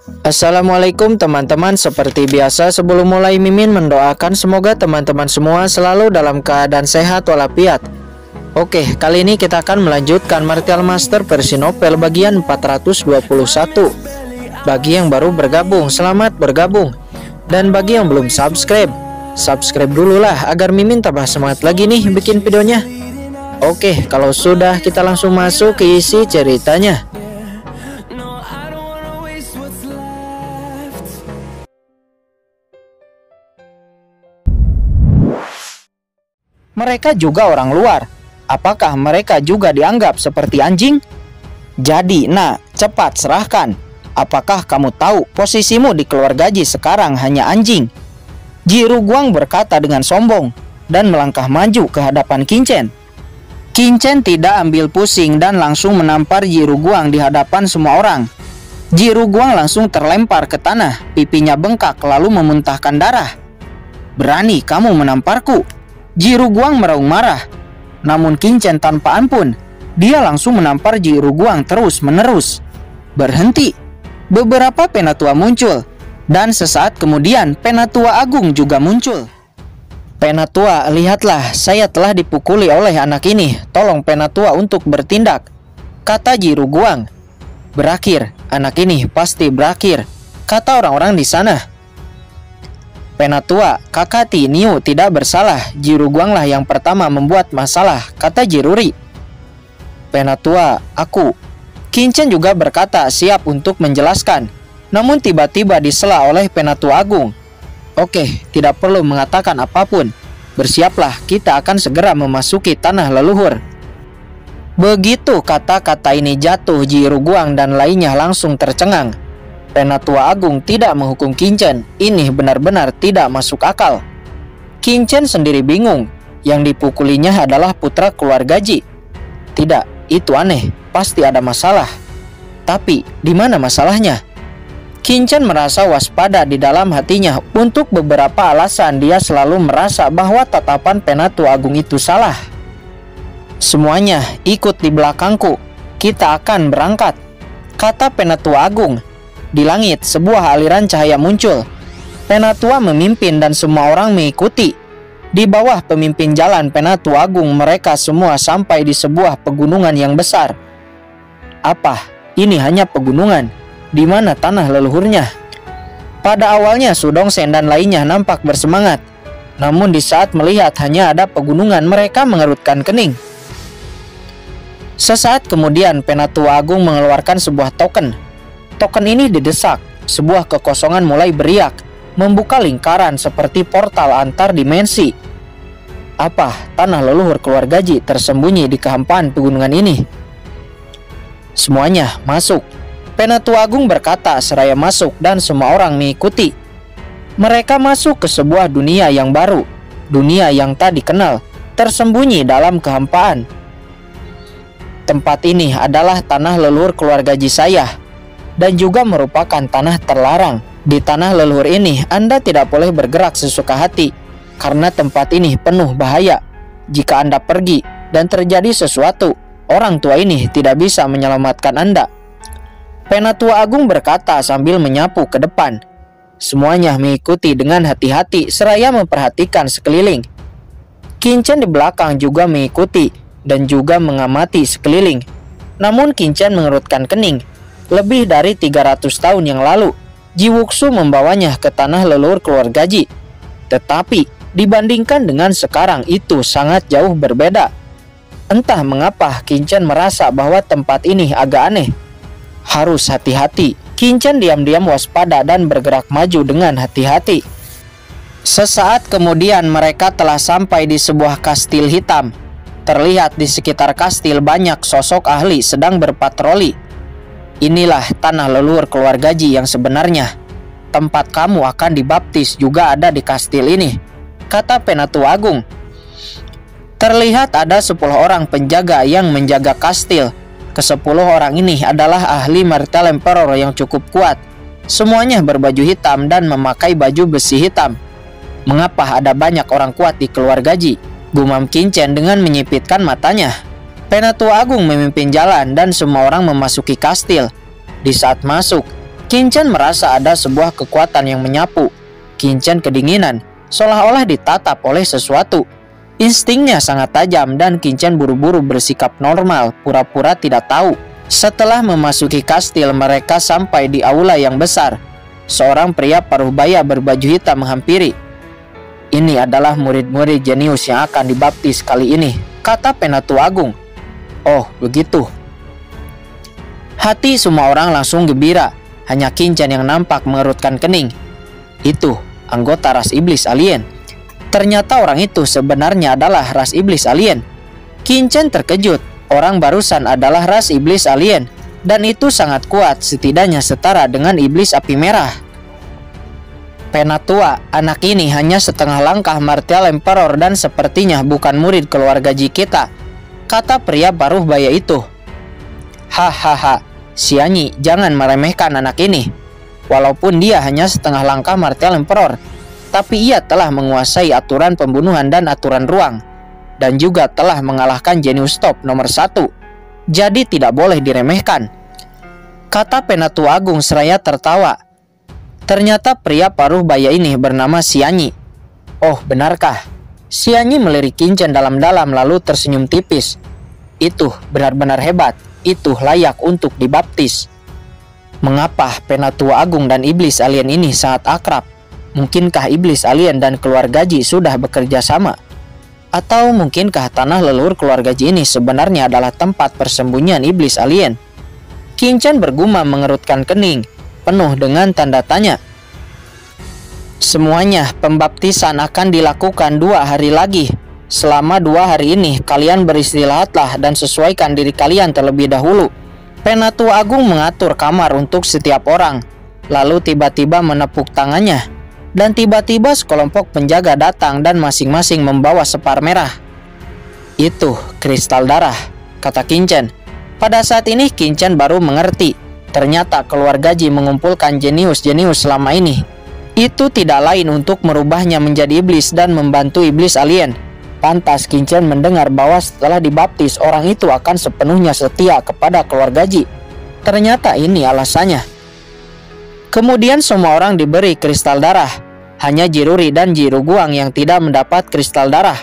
Assalamualaikum teman-teman. Seperti biasa sebelum mulai Mimin mendoakan semoga teman-teman semua selalu dalam keadaan sehat walafiat. Oke, kali ini kita akan melanjutkan Martial Master versi novel bagian 421. Bagi yang baru bergabung, selamat bergabung. Dan bagi yang belum subscribe, subscribe dulu lah agar Mimin tambah semangat lagi nih bikin videonya. Oke, kalau sudah kita langsung masuk ke isi ceritanya. Mereka juga orang luar. Apakah mereka juga dianggap seperti anjing? Jadi, cepat serahkan. Apakah kamu tahu posisimu di keluarga Ji sekarang hanya anjing? Ji Ruguang berkata dengan sombong dan melangkah maju ke hadapan Qingchen. Qingchen tidak ambil pusing dan langsung menampar Ji Ruguang di hadapan semua orang. Ji Ruguang langsung terlempar ke tanah, pipinya bengkak lalu memuntahkan darah. Berani kamu menamparku? Ji Ruguang meraung marah. Namun Qingchen tanpa ampun, dia langsung menampar Ji Ruguang terus-menerus. Berhenti. Beberapa penatua muncul, dan sesaat kemudian penatua agung juga muncul. Penatua, lihatlah, saya telah dipukuli oleh anak ini. Tolong penatua untuk bertindak, kata Ji Ruguang. Berakhir, anak ini pasti berakhir, kata orang-orang di sana. Penatua, Kakati Niu tidak bersalah. Ji Ruguanglah yang pertama membuat masalah, kata Jiruri. Penatua, aku. Qingchen juga berkata siap untuk menjelaskan, namun tiba-tiba disela oleh Penatua Agung. Oke, tidak perlu mengatakan apapun. Bersiaplah, kita akan segera memasuki tanah leluhur. Begitu kata-kata ini jatuh, Ji Ruguang dan lainnya langsung tercengang. Penatua Agung tidak menghukum Qingchen. Ini benar-benar tidak masuk akal. Qingchen sendiri bingung. Yang dipukulinya adalah putra keluarga Ji. Tidak, itu aneh. Pasti ada masalah. Tapi, di mana masalahnya? Qingchen merasa waspada di dalam hatinya. Untuk beberapa alasan dia selalu merasa bahwa tatapan Penatua Agung itu salah. Semuanya ikut di belakangku. Kita akan berangkat, kata Penatua Agung. Di langit, sebuah aliran cahaya muncul. Penatua memimpin dan semua orang mengikuti. Di bawah pemimpin jalan Penatua Agung, mereka semua sampai di sebuah pegunungan yang besar. Apa? Ini hanya pegunungan. Di mana tanah leluhurnya? Pada awalnya Sudongsen dan lainnya nampak bersemangat. Namun di saat melihat hanya ada pegunungan, mereka mengerutkan kening. Sesaat kemudian Penatua Agung mengeluarkan sebuah token. Token ini didesak, sebuah kekosongan mulai beriak, membuka lingkaran seperti portal antar dimensi. Apa? Tanah leluhur keluarga Ji tersembunyi di kehampaan pegunungan ini. Semuanya masuk. Penatua Agung berkata seraya masuk dan semua orang mengikuti. Mereka masuk ke sebuah dunia yang baru, dunia yang tak dikenal, tersembunyi dalam kehampaan. Tempat ini adalah tanah leluhur keluarga Ji saya, dan juga merupakan tanah terlarang. Di tanah leluhur ini Anda tidak boleh bergerak sesuka hati, karena tempat ini penuh bahaya. Jika Anda pergi dan terjadi sesuatu, orang tua ini tidak bisa menyelamatkan Anda. Penatua Agung berkata sambil menyapu ke depan. Semuanya mengikuti dengan hati-hati seraya memperhatikan sekeliling. Qingchen di belakang juga mengikuti dan juga mengamati sekeliling. Namun Qingchen mengerutkan kening. Lebih dari 300 tahun yang lalu, Ji Wuxu membawanya ke tanah leluhur keluarga Ji. Tetapi, dibandingkan dengan sekarang itu sangat jauh berbeda. Entah mengapa Qingchen merasa bahwa tempat ini agak aneh. Harus hati-hati. Qingchen diam-diam waspada dan bergerak maju dengan hati-hati. Sesaat kemudian mereka telah sampai di sebuah kastil hitam. Terlihat di sekitar kastil banyak sosok ahli sedang berpatroli. Inilah tanah leluhur keluarga Ji yang sebenarnya. Tempat kamu akan dibaptis juga ada di kastil ini, kata Penatua Agung. Terlihat ada 10 orang penjaga yang menjaga kastil. Ke-10 orang ini adalah ahli Martial Emperor yang cukup kuat. Semuanya berbaju hitam dan memakai baju besi hitam. Mengapa ada banyak orang kuat di keluarga Ji? Gumam Qingchen dengan menyipitkan matanya. Penatua Agung memimpin jalan dan semua orang memasuki kastil. Di saat masuk, Qingchen merasa ada sebuah kekuatan yang menyapu. Qingchen kedinginan, seolah-olah ditatap oleh sesuatu. Instingnya sangat tajam dan Qingchen buru-buru bersikap normal, pura-pura tidak tahu. Setelah memasuki kastil, mereka sampai di aula yang besar. Seorang pria paruh baya berbaju hitam menghampiri. "Ini adalah murid-murid jenius yang akan dibaptis kali ini," kata Penatua Agung. "Oh, begitu." Hati semua orang langsung gembira. Hanya Qingchen yang nampak mengerutkan kening. Itu anggota ras iblis alien. Ternyata orang itu sebenarnya adalah ras iblis alien. Qingchen terkejut. Orang barusan adalah ras iblis alien, dan itu sangat kuat, setidaknya setara dengan iblis api merah. "Penatua, anak ini hanya setengah langkah martial emperor dan sepertinya bukan murid keluarga Ji kita," kata pria paruh baya itu. "Hahaha, Xianyi, jangan meremehkan anak ini. Walaupun dia hanya setengah langkah martial emperor, tapi ia telah menguasai aturan pembunuhan dan aturan ruang, dan juga telah mengalahkan jenius top nomor 1. Jadi tidak boleh diremehkan," kata Penatua Agung seraya tertawa. Ternyata pria paruh baya ini bernama Xianyi. "Oh, benarkah?" Xianyi melirik Qingchen dalam-dalam lalu tersenyum tipis. "Itu benar-benar hebat. Itu layak untuk dibaptis." Mengapa Penatua Agung dan iblis alien ini sangat akrab? Mungkinkah iblis alien dan keluarga Ji sudah bekerja sama? Atau mungkinkah tanah leluhur keluarga Ji ini sebenarnya adalah tempat persembunyian iblis alien? Qingchen bergumam mengerutkan kening, penuh dengan tanda tanya. "Semuanya, pembaptisan akan dilakukan 2 hari lagi. Selama 2 hari ini, kalian beristirahatlah dan sesuaikan diri kalian terlebih dahulu." Penatua Agung mengatur kamar untuk setiap orang, lalu tiba-tiba menepuk tangannya. Dan tiba-tiba sekelompok penjaga datang dan masing-masing membawa separ merah. "Itu kristal darah," kata Qingchen. Pada saat ini Qingchen baru mengerti. Ternyata keluarga Ji mengumpulkan jenius-jenius selama ini. Itu tidak lain untuk merubahnya menjadi iblis dan membantu iblis alien. Pantas Qingchen mendengar bahwa setelah dibaptis orang itu akan sepenuhnya setia kepada keluarga Ji. Ternyata ini alasannya. Kemudian semua orang diberi kristal darah. Hanya Jiruri dan Jiruguang yang tidak mendapat kristal darah.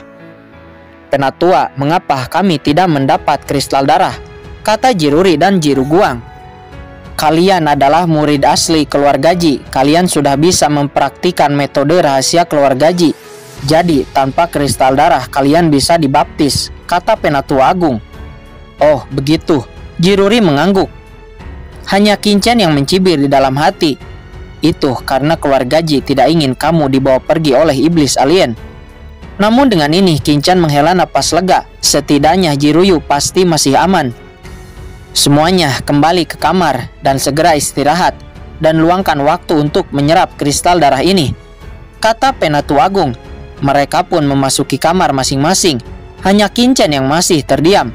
"Penatua, mengapa kami tidak mendapat kristal darah?" kata Jiruri dan Jiruguang. "Kalian adalah murid asli keluarga Ji. Kalian sudah bisa mempraktikkan metode rahasia keluarga Ji. Jadi tanpa kristal darah kalian bisa dibaptis," kata Penatua Agung. "Oh, begitu." Jiruri mengangguk. Hanya Qingchen yang mencibir di dalam hati. "Itu karena keluarga Ji tidak ingin kamu dibawa pergi oleh iblis alien." Namun dengan ini Qingchen menghela napas lega. Setidaknya Jiruyu pasti masih aman. "Semuanya kembali ke kamar dan segera istirahat, dan luangkan waktu untuk menyerap kristal darah ini," kata Penatua Agung. Mereka pun memasuki kamar masing-masing. Hanya Qingchen yang masih terdiam.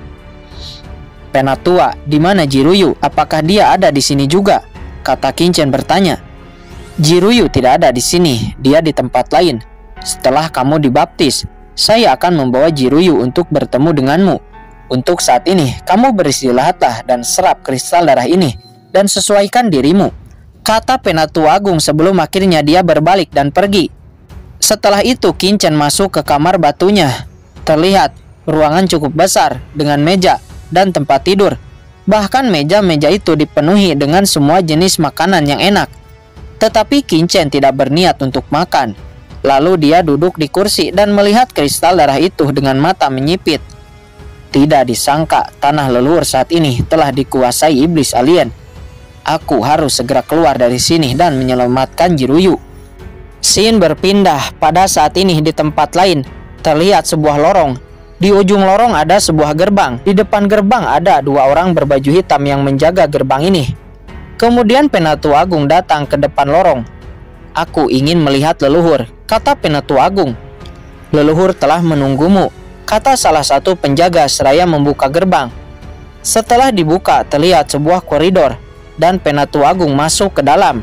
"Penatua, di mana Jiruyu? Apakah dia ada di sini juga?" kata Qingchen bertanya. "Jiruyu tidak ada di sini. Dia di tempat lain. Setelah kamu dibaptis, saya akan membawa Jiruyu untuk bertemu denganmu. Untuk saat ini, kamu beristirahatlah dan serap kristal darah ini dan sesuaikan dirimu," kata Penatua Agung sebelum akhirnya dia berbalik dan pergi. Setelah itu Qingchen masuk ke kamar batunya. Terlihat ruangan cukup besar dengan meja dan tempat tidur. Bahkan meja-meja itu dipenuhi dengan semua jenis makanan yang enak. Tetapi Qingchen tidak berniat untuk makan. Lalu dia duduk di kursi dan melihat kristal darah itu dengan mata menyipit. Tidak disangka tanah leluhur saat ini telah dikuasai iblis alien. Aku harus segera keluar dari sini dan menyelamatkan Jiruyu. Scene berpindah. Pada saat ini di tempat lain terlihat sebuah lorong. Di ujung lorong ada sebuah gerbang. Di depan gerbang ada 2 orang berbaju hitam yang menjaga gerbang ini. Kemudian Penatua Agung datang ke depan lorong. "Aku ingin melihat leluhur," kata Penatua Agung. "Leluhur telah menunggumu," kata salah satu penjaga seraya membuka gerbang. Setelah dibuka terlihat sebuah koridor dan Penatua Agung masuk ke dalam.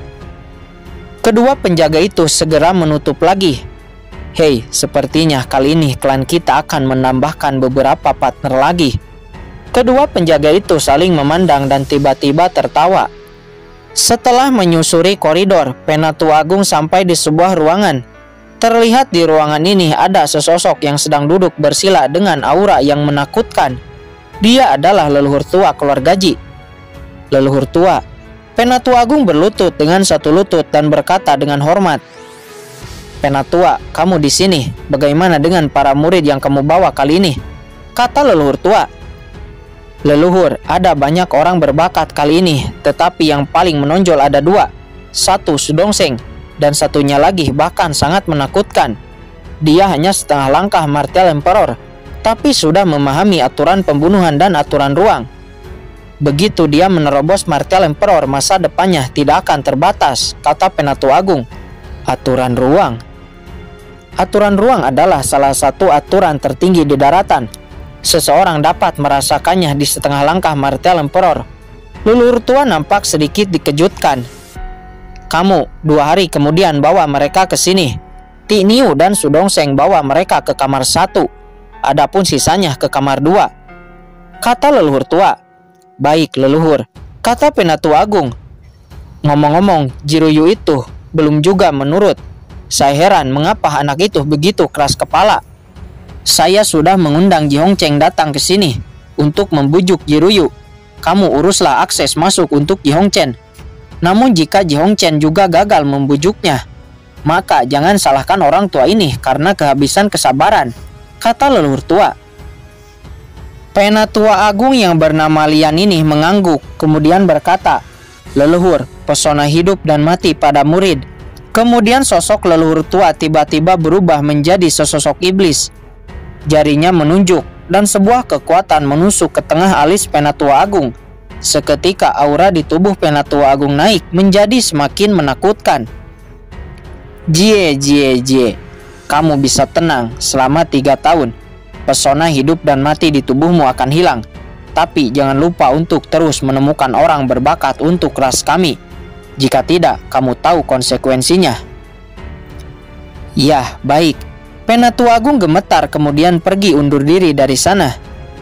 Kedua penjaga itu segera menutup lagi. "Hei, sepertinya kali ini klan kita akan menambahkan beberapa partner lagi." Kedua penjaga itu saling memandang dan tiba-tiba tertawa. Setelah menyusuri koridor, Penatua Agung sampai di sebuah ruangan. Terlihat di ruangan ini ada sesosok yang sedang duduk bersila dengan aura yang menakutkan. Dia adalah leluhur tua keluarga Ji. Leluhur tua. Penatua Agung berlutut dengan satu lutut dan berkata dengan hormat, "Penatua, kamu di sini. Bagaimana dengan para murid yang kamu bawa kali ini?" Kata leluhur tua. "Leluhur, ada banyak orang berbakat kali ini, tetapi yang paling menonjol ada dua. Satu Sudongseng, dan satunya lagi bahkan sangat menakutkan. Dia hanya setengah langkah Martial Emperor, tapi sudah memahami aturan pembunuhan dan aturan ruang. Begitu dia menerobos Martial Emperor, masa depannya tidak akan terbatas," kata Penatua Agung. Aturan ruang. Aturan ruang adalah salah satu aturan tertinggi di daratan. Seseorang dapat merasakannya di setengah langkah Martial Emperor. Leluhur tua nampak sedikit dikejutkan. "Kamu 2 hari kemudian bawa mereka ke sini. Ti Niu dan Sudongseng bawa mereka ke kamar 1. Adapun sisanya ke kamar 2. Kata leluhur tua. "Baik leluhur," kata Penatua Agung. Ngomong-ngomong, Jiruyu itu belum juga menurut. Saya heran mengapa anak itu begitu keras kepala. Saya sudah mengundang Ji Hongchen datang ke sini untuk membujuk Jiruyu. Kamu uruslah akses masuk untuk Ji Hongchen. Namun jika Ji Hongchen juga gagal membujuknya, maka jangan salahkan orang tua ini karena kehabisan kesabaran," kata leluhur tua. Penatua Agung yang bernama Lian ini mengangguk, kemudian berkata, "Leluhur, pesona hidup dan mati pada murid." Kemudian sosok leluhur tua tiba-tiba berubah menjadi sesosok iblis. Jarinya menunjuk dan sebuah kekuatan menusuk ke tengah alis Penatua Agung. Seketika aura di tubuh Penatua Agung naik menjadi semakin menakutkan. "Jie, kamu bisa tenang selama 3 tahun. Pesona hidup dan mati di tubuhmu akan hilang. Tapi jangan lupa untuk terus menemukan orang berbakat untuk ras kami. Jika tidak, kamu tahu konsekuensinya." "Yah, baik." Penatua Agung gemetar kemudian pergi undur diri dari sana.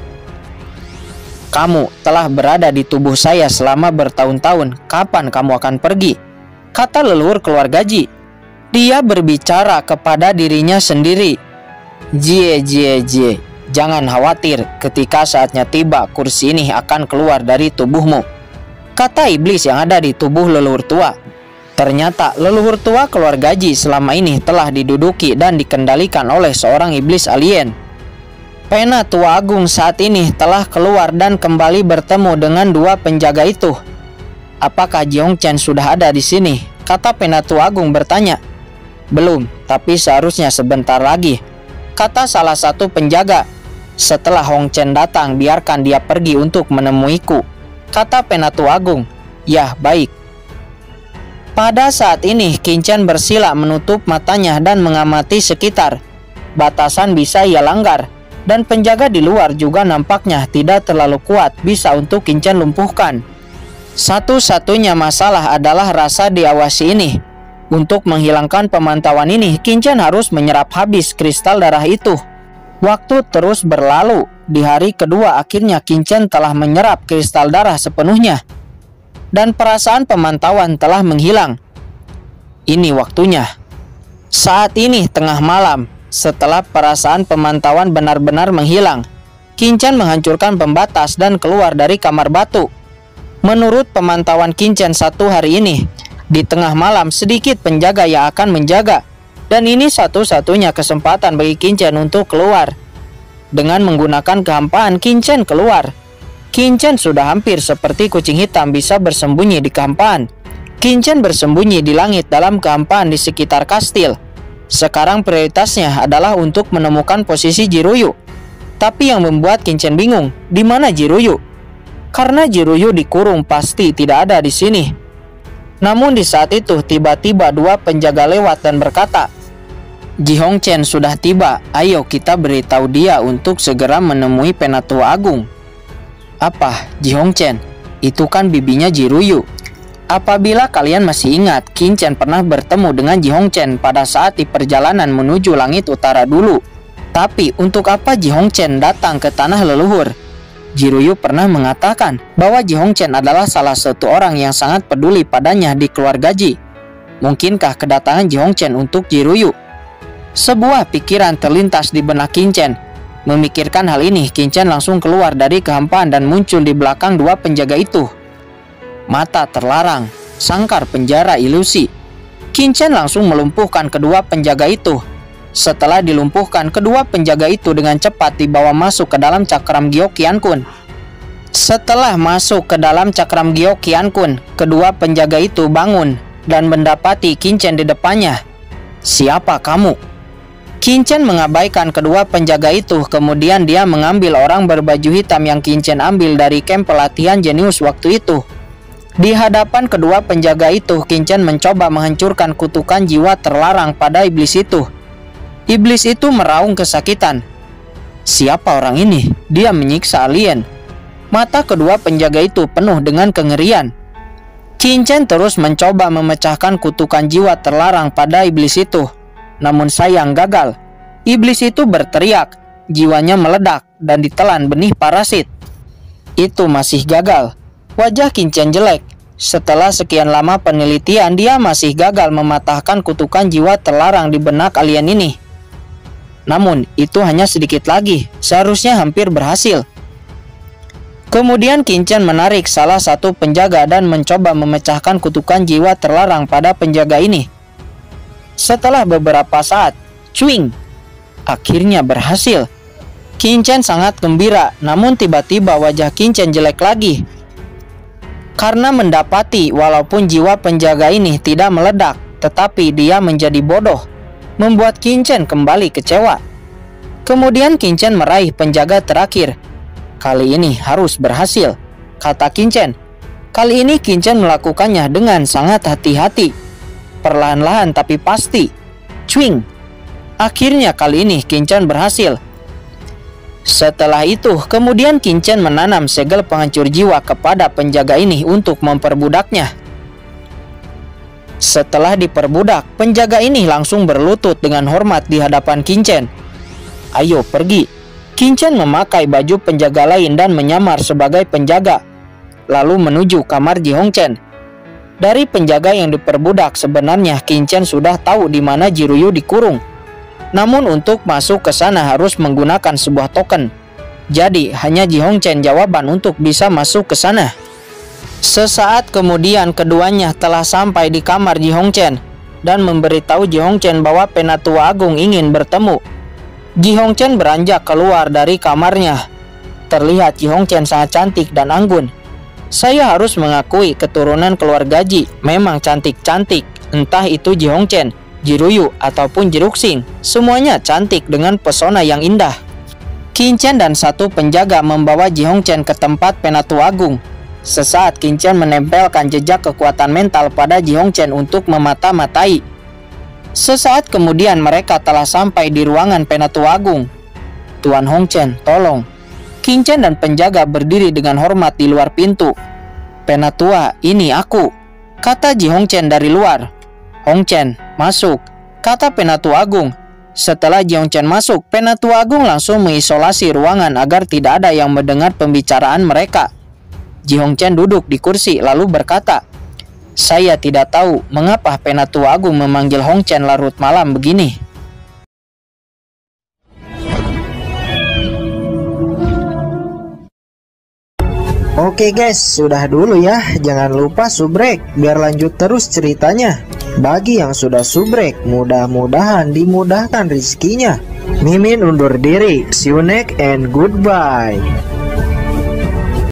"Kamu telah berada di tubuh saya selama bertahun-tahun. Kapan kamu akan pergi?" kata leluhur keluarga Ji. Dia berbicara kepada dirinya sendiri. Jie, jangan khawatir, ketika saatnya tiba kursi ini akan keluar dari tubuhmu," kata iblis yang ada di tubuh leluhur tua. Ternyata leluhur tua keluarga Ji selama ini telah diduduki dan dikendalikan oleh seorang iblis alien. Penatua Agung saat ini telah keluar dan kembali bertemu dengan 2 penjaga itu. "Apakah Ji Hongchen sudah ada di sini?" kata Penatua Agung bertanya. "Belum, tapi seharusnya sebentar lagi," kata salah satu penjaga. "Setelah Hongchen datang, biarkan dia pergi untuk menemuiku," kata Penatua Agung. "Yah, baik." Pada saat ini Qin bersila menutup matanya dan mengamati sekitar. Batasan bisa ia langgar, dan penjaga di luar juga nampaknya tidak terlalu kuat bisa untuk Qin lumpuhkan. Satu-satunya masalah adalah rasa diawasi ini. Untuk menghilangkan pemantauan ini, Qin harus menyerap habis kristal darah itu. Waktu terus berlalu. Di hari kedua akhirnya Qin telah menyerap kristal darah sepenuhnya. Dan perasaan pemantauan telah menghilang. Ini waktunya. Saat ini tengah malam. Setelah perasaan pemantauan benar-benar menghilang, Qin menghancurkan pembatas dan keluar dari kamar batu. Menurut pemantauan Qin 1 hari ini, di tengah malam sedikit penjaga yang akan menjaga. Dan ini satu-satunya kesempatan bagi Qin untuk keluar. Dengan menggunakan kehampaan, Qin keluar. Qin sudah hampir seperti kucing hitam bisa bersembunyi di kehampaan. Qin bersembunyi di langit dalam kehampaan di sekitar kastil. Sekarang prioritasnya adalah untuk menemukan posisi Jiruyu. Tapi yang membuat Qin bingung, di mana Jiruyu? Karena Jiruyu dikurung pasti tidak ada di sini. Namun di saat itu tiba-tiba 2 penjaga lewat dan berkata, "Ji Hongchen sudah tiba. Ayo kita beritahu dia untuk segera menemui Penatua Agung." "Apa, Ji Hongchen? Itu kan bibinya Jiruyu." Apabila kalian masih ingat, Qin pernah bertemu dengan Ji Hongchen pada saat di perjalanan menuju langit utara dulu. Tapi untuk apa Ji Hongchen datang ke tanah leluhur? Jiruyu pernah mengatakan bahwa Ji Hongchen adalah salah satu orang yang sangat peduli padanya di keluarga Ji. Mungkinkah kedatangan Ji Hongchen untuk Jiruyu? Sebuah pikiran terlintas di benak Qin Chen. Memikirkan hal ini, Qin Chen langsung keluar dari kehampaan dan muncul di belakang dua penjaga itu. Mata terlarang, sangkar penjara ilusi. Qin Chen langsung melumpuhkan kedua penjaga itu. Setelah dilumpuhkan, kedua penjaga itu dengan cepat dibawa masuk ke dalam cakram Gyo Qian Kun. Setelah masuk ke dalam cakram Gyo Qian Kun, kedua penjaga itu bangun dan mendapati Qin Chen di depannya. "Siapa kamu?" Qin Chen mengabaikan kedua penjaga itu, kemudian dia mengambil orang berbaju hitam yang Qin Chen ambil dari kamp pelatihan jenius waktu itu. Di hadapan kedua penjaga itu, Qin Chen mencoba menghancurkan kutukan jiwa terlarang pada iblis itu. Iblis itu meraung kesakitan. Siapa orang ini? Dia menyiksa alien. Mata kedua penjaga itu penuh dengan kengerian. Qin Chen terus mencoba memecahkan kutukan jiwa terlarang pada iblis itu. Namun sayang gagal. Iblis itu berteriak, jiwanya meledak dan ditelan benih parasit. Itu masih gagal. Wajah Qin Chen jelek. Setelah sekian lama penelitian, dia masih gagal mematahkan kutukan jiwa terlarang di benak alien ini. Namun, itu hanya sedikit lagi, seharusnya hampir berhasil. Kemudian Qin Chen menarik salah satu penjaga dan mencoba memecahkan kutukan jiwa terlarang pada penjaga ini. Setelah beberapa saat, cuing, akhirnya berhasil. Qin Chen sangat gembira, namun tiba-tiba wajah Qin Chen jelek lagi. Karena mendapati walaupun jiwa penjaga ini tidak meledak, tetapi dia menjadi bodoh, membuat Qin Chen kembali kecewa. Kemudian Qin Chen meraih penjaga terakhir. Kali ini harus berhasil, kata Qin Chen. Kali ini Qin Chen melakukannya dengan sangat hati-hati. Perlahan-lahan tapi pasti. Cuing. Akhirnya kali ini Qin Chen berhasil. Setelah itu, kemudian Qin Chen menanam segel penghancur jiwa kepada penjaga ini untuk memperbudaknya. Setelah diperbudak, penjaga ini langsung berlutut dengan hormat di hadapan Qin Chen. Ayo pergi. Qin Chen memakai baju penjaga lain dan menyamar sebagai penjaga, lalu menuju kamar Ji Hongchen. Dari penjaga yang diperbudak, sebenarnya Qin Chen sudah tahu di mana Jiruyu dikurung. Namun untuk masuk ke sana harus menggunakan sebuah token. Jadi hanya Ji Hongchen jawaban untuk bisa masuk ke sana. Sesaat kemudian keduanya telah sampai di kamar Ji Hongchen dan memberitahu Ji Hongchen bahwa Penatua Agung ingin bertemu. Ji Hongchen beranjak keluar dari kamarnya. Terlihat Ji Hongchen sangat cantik dan anggun. Saya harus mengakui keturunan keluarga Ji memang cantik-cantik. Entah itu Ji Hongchen, Jiruyu ataupun Jiruxing, semuanya cantik dengan pesona yang indah. Qin Chen dan satu penjaga membawa Ji Hongchen ke tempat Penatua Agung. Sesaat Qin Chen menempelkan jejak kekuatan mental pada Ji Hongchen untuk memata-matai. Sesaat kemudian mereka telah sampai di ruangan Penatua Agung. Tuan Hongchen, tolong. Qin Chen dan penjaga berdiri dengan hormat di luar pintu. Penatua, ini aku, kata Ji Hongchen dari luar. Hongchen, masuk, kata Penatua Agung. Setelah Ji Hongchen masuk, Penatua Agung langsung mengisolasi ruangan agar tidak ada yang mendengar pembicaraan mereka. Ji Hongchen duduk di kursi lalu berkata, saya tidak tahu mengapa Penatua Agung memanggil Hongchen larut malam begini. Oke guys, sudah dulu ya. Jangan lupa subrek biar lanjut terus ceritanya. Bagi yang sudah subrek, mudah-mudahan dimudahkan rezekinya. Mimin undur diri. See you next and goodbye.